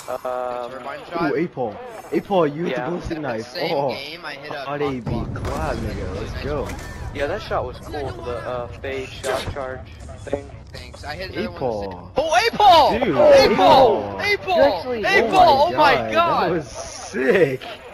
Turbine shot. Ooh, 8-Paul. 8-Paul, use Yeah. the ballistic knife. Same Oh, game, I hit a Hottie be block. clap, nigga. Let's go. Yeah, that shot was cool. The fade shot charge thing. Thanks. I hit another one. 8-Paul. Oh, 8-Paul! Dude, 8-Ball! 8-Ball. 8-Ball! Actually, 8-Ball! Oh my That god! was sick.